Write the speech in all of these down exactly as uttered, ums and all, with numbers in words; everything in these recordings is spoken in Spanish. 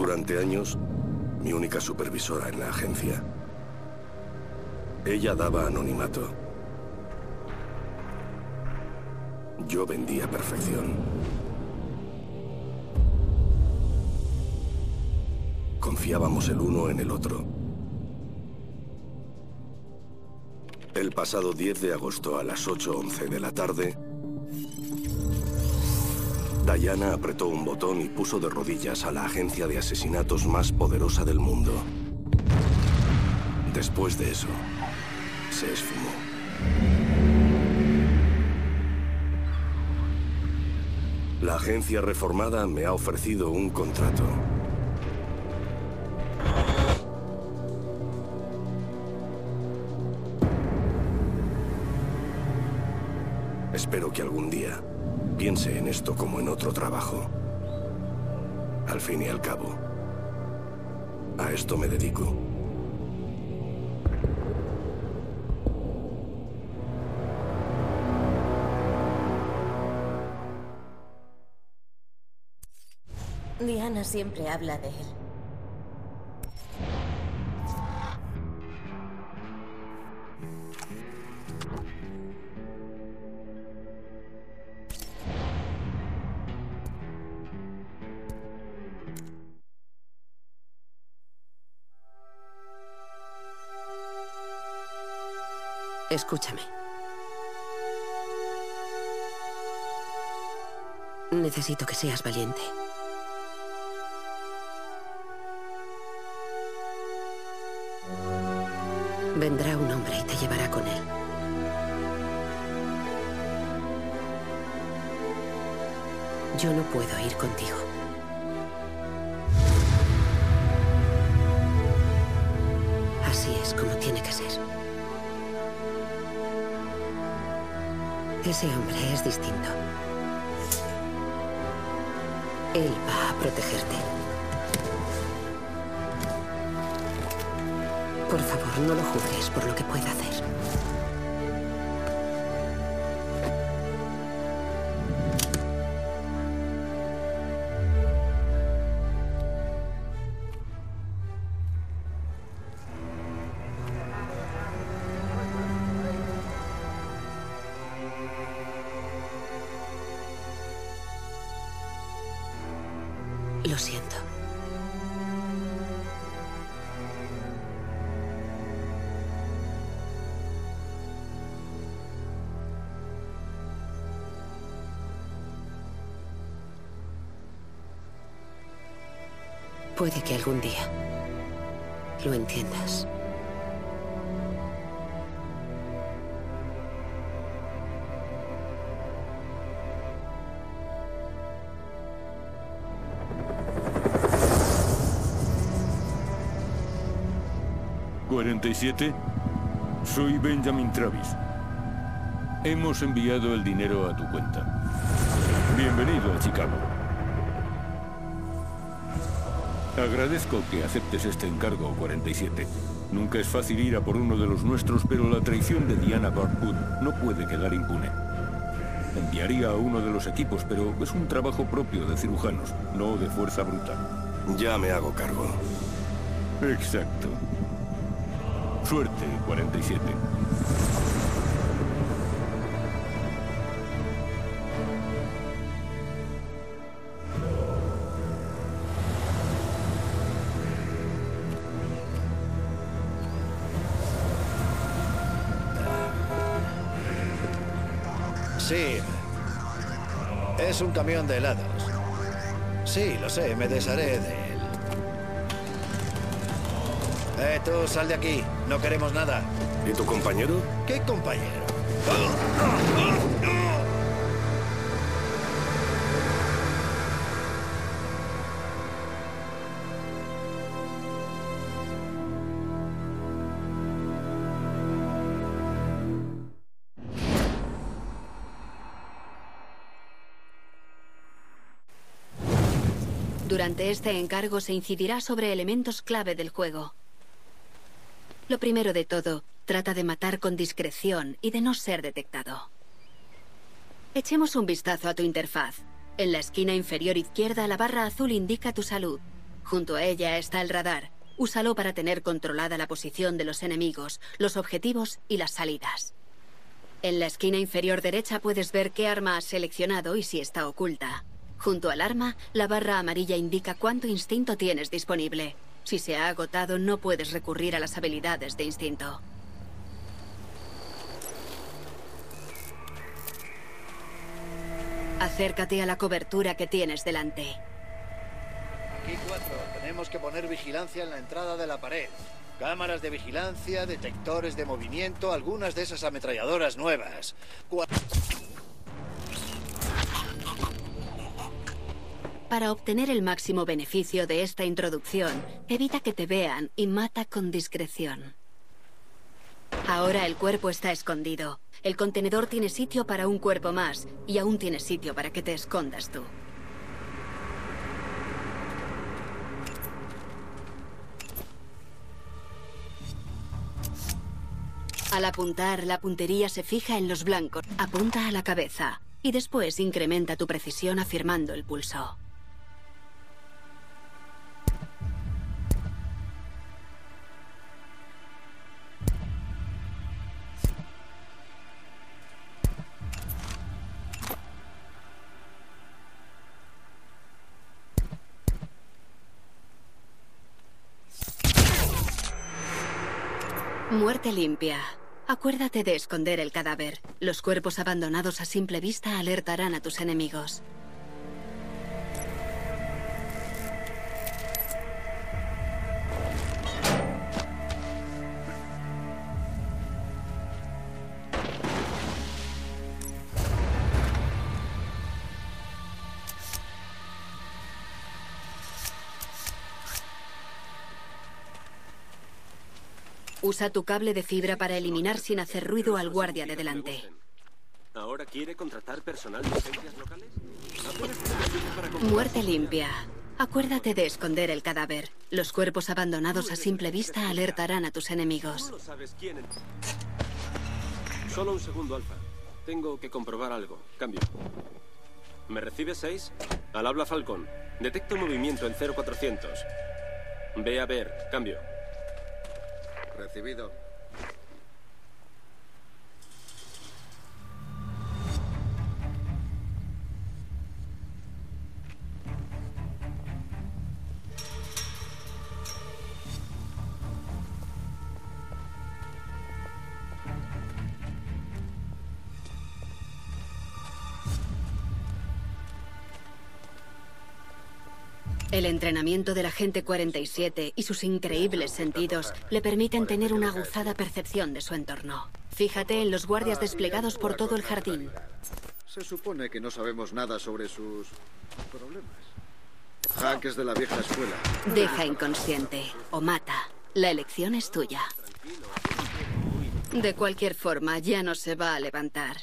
Durante años, mi única supervisora en la agencia. Ella daba anonimato. Yo vendía perfección. Confiábamos el uno en el otro. El pasado diez de agosto a las ocho once de la tarde, Diana apretó un botón y puso de rodillas a la agencia de asesinatos más poderosa del mundo. Después de eso, se esfumó. La agencia reformada me ha ofrecido un contrato. Espero que algún día piense en esto como en otro trabajo. Al fin y al cabo, a esto me dedico. Diana siempre habla de él. Escúchame. Necesito que seas valiente. Vendrá un hombre y te llevará con él. Yo no puedo ir contigo. Así es como tiene que ser. Ese hombre es distinto. Él va a protegerte. Por favor, no lo juzgues por lo que pueda hacer. Lo siento. Puede que algún día lo entiendas. cuarenta y siete. Soy Benjamin Travis. Hemos enviado el dinero a tu cuenta. Bienvenido a Chicago. Agradezco que aceptes este encargo, cuarenta y siete. Nunca es fácil ir a por uno de los nuestros, pero la traición de Diana Barkwood no puede quedar impune. Enviaría a uno de los equipos, pero es un trabajo propio de cirujanos, no de fuerza bruta. Ya me hago cargo. Exacto. Suerte, cuarenta y siete. Sí. Es un camión de helados. Sí, lo sé, me desharé de él. Eh, tú, sal de aquí. No queremos nada. ¿Y tu compañero? ¿Qué compañero? Durante este encargo se incidirá sobre elementos clave del juego. Lo primero de todo, trata de matar con discreción y de no ser detectado. Echemos un vistazo a tu interfaz. En la esquina inferior izquierda, la barra azul indica tu salud. Junto a ella está el radar. Úsalo para tener controlada la posición de los enemigos, los objetivos y las salidas. En la esquina inferior derecha puedes ver qué arma has seleccionado y si está oculta. Junto al arma, la barra amarilla indica cuánto instinto tienes disponible. Si se ha agotado, no puedes recurrir a las habilidades de instinto. Acércate a la cobertura que tienes delante. Aquí cuatro. Tenemos que poner vigilancia en la entrada de la pared. Cámaras de vigilancia, detectores de movimiento, algunas de esas ametralladoras nuevas. Cu- Para obtener el máximo beneficio de esta introducción, evita que te vean y mata con discreción. Ahora el cuerpo está escondido. El contenedor tiene sitio para un cuerpo más y aún tiene sitio para que te escondas tú. Al apuntar, la puntería se fija en los blancos. Apunta a la cabeza y después incrementa tu precisión afirmando el pulso. Muerte limpia. Acuérdate de esconder el cadáver. Los cuerpos abandonados a simple vista alertarán a tus enemigos. Usa tu cable de fibra para eliminar sin hacer ruido al guardia de delante. ¿Ahora quiere contratar personal de agencias locales? Muerte limpia. Acuérdate de esconder el cadáver. Los cuerpos abandonados a simple vista alertarán a tus enemigos. Tú no sabes quién. Solo un segundo, Alfa. Tengo que comprobar algo. Cambio. ¿Me recibe seis? Al habla Falcon. Detecto movimiento en cero cuatrocientos. Ve a ver. Cambio. Recibido. El entrenamiento del agente cuarenta y siete y sus increíbles sentidos le permiten tener una aguzada percepción de su entorno. Fíjate en los guardias desplegados por todo el jardín. Se supone que no sabemos nada sobre sus problemas. Hackers de la vieja escuela. Deja inconsciente o mata. La elección es tuya. De cualquier forma, ya no se va a levantar.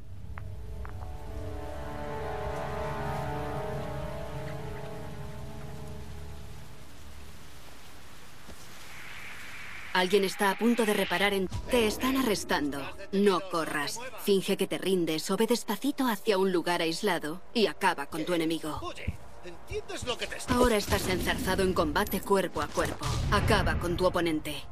Alguien está a punto de reparar en... Te están arrestando. No corras. Finge que te rindes o ve despacito hacia un lugar aislado y acaba con tu enemigo. Oye, ¿entiendes lo que te está... Ahora estás enzarzado en combate cuerpo a cuerpo. Acaba con tu oponente.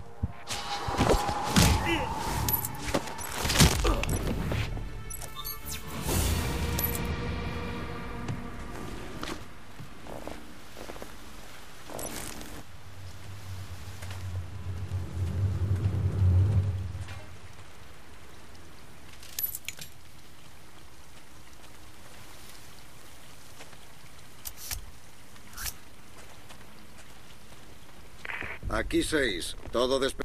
Aquí seis. Todo despe...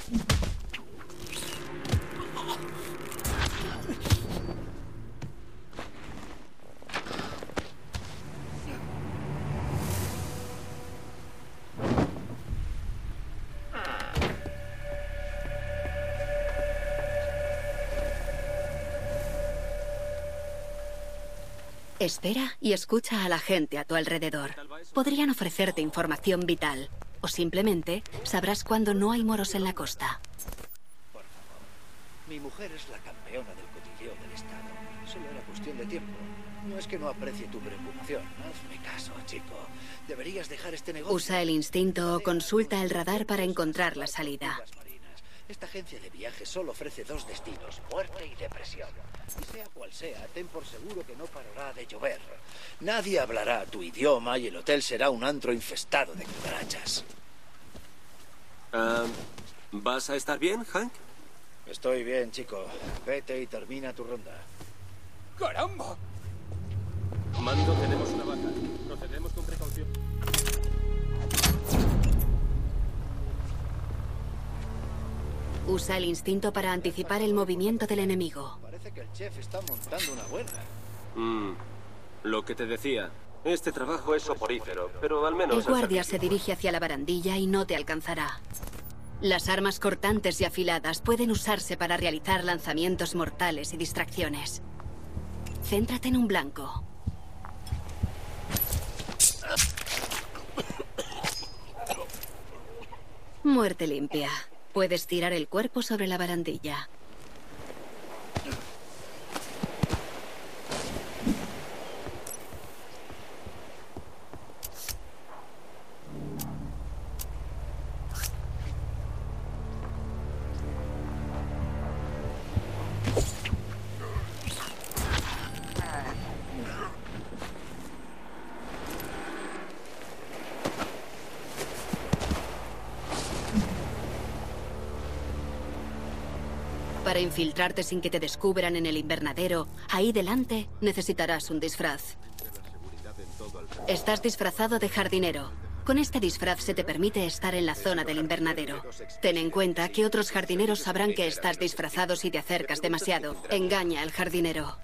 Espera y escucha a la gente a tu alrededor. Podrían ofrecerte información vital. O simplemente sabrás cuándo no hay moros en la costa. Mi mujer es la campeona del cotilleo del Estado. Solo era cuestión de tiempo. No es que no aprecie tu preocupación. Hazme caso, chico. Deberías dejar este negocio. Usa el instinto o consulta el radar para encontrar la salida. Esta agencia de viajes solo ofrece dos destinos, muerte y depresión. Y sea cual sea, ten por seguro que no parará de llover. Nadie hablará tu idioma y el hotel será un antro infestado de cucarachas. Uh, ¿Vas a estar bien, Hank? Estoy bien, chico. Vete y termina tu ronda. ¡Caramba! Mando, tenemos una vaca. Procedemos con precaución. Usa el instinto para anticipar el movimiento del enemigo. Parece que el chef está montando una huelga. Mm, lo que te decía. Este trabajo es soporífero, pero al menos... El guardia se dirige hacia la barandilla y no te alcanzará. Las armas cortantes y afiladas pueden usarse para realizar lanzamientos mortales y distracciones. Céntrate en un blanco. Muerte limpia. Puedes tirar el cuerpo sobre la barandilla. Para infiltrarte sin que te descubran en el invernadero, ahí delante necesitarás un disfraz. Estás disfrazado de jardinero. Con este disfraz se te permite estar en la zona del invernadero. Ten en cuenta que otros jardineros sabrán que estás disfrazado si te acercas demasiado. Engaña al jardinero.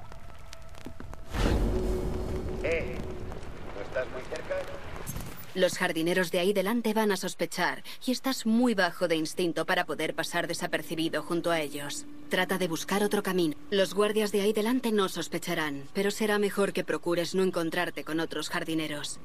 Eh, ¿no estás muy cerca? Los jardineros de ahí delante van a sospechar, y estás muy bajo de instinto para poder pasar desapercibido junto a ellos. Trata de buscar otro camino. Los guardias de ahí delante no sospecharán, pero será mejor que procures no encontrarte con otros jardineros.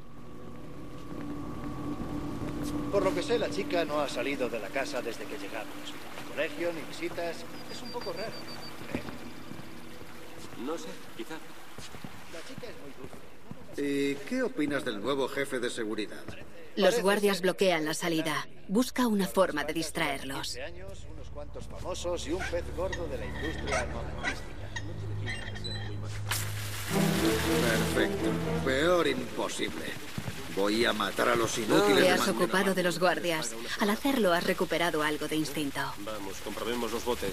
Por lo que sé, la chica no ha salido de la casa desde que llegamos. Ni colegio, ni visitas. Es un poco raro. ¿Eh? No sé, quizá. La chica es muy dulce. ¿Y qué opinas del nuevo jefe de seguridad? Los guardias bloquean la salida. Busca una forma de distraerlos. quince años, unos cuantos famosos y un pez gordo de la industria armamentística. Perfecto. Peor imposible. Voy a matar a los inútiles. Te de has Man- ocupado de los guardias. Al hacerlo has recuperado algo de instinto. Vamos, comprobemos los botes.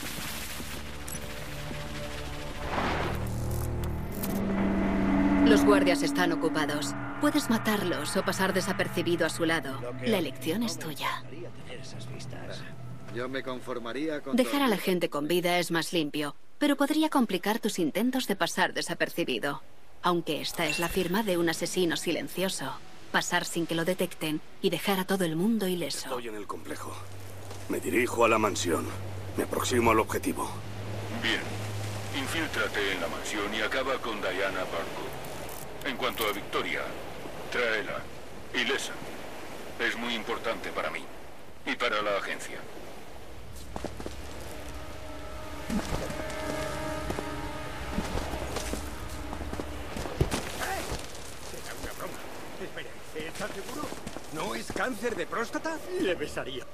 Los guardias están ocupados. Puedes matarlos o pasar desapercibido a su lado. La elección es tuya. Yo me conformaría con... Dejar a la gente con vida es más limpio, pero podría complicar tus intentos de pasar desapercibido. Aunque esta es la firma de un asesino silencioso. Pasar sin que lo detecten y dejar a todo el mundo ileso. Estoy en el complejo. Me dirijo a la mansión. Me aproximo al objetivo. Bien. Infíltrate en la mansión y acaba con Diana Barkwood. En cuanto a Victoria, tráela. Ilesa. Es muy importante para mí. Y para la agencia. Será una broma. Espere, ¿estás seguro? ¿No es cáncer de próstata? Le besaría.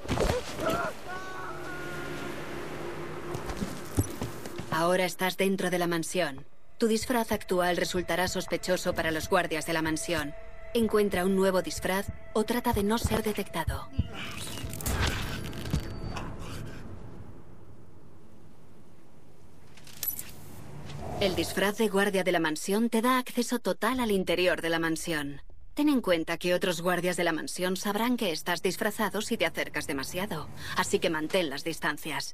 Ahora estás dentro de la mansión. Tu disfraz actual resultará sospechoso para los guardias de la mansión. Encuentra un nuevo disfraz o trata de no ser detectado. El disfraz de guardia de la mansión te da acceso total al interior de la mansión. Ten en cuenta que otros guardias de la mansión sabrán que estás disfrazado si te acercas demasiado, así que mantén las distancias.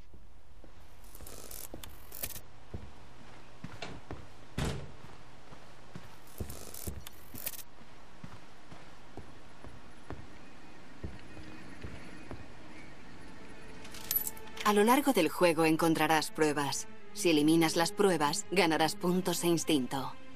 A lo largo del juego encontrarás pruebas. Si eliminas las pruebas, ganarás puntos e instinto.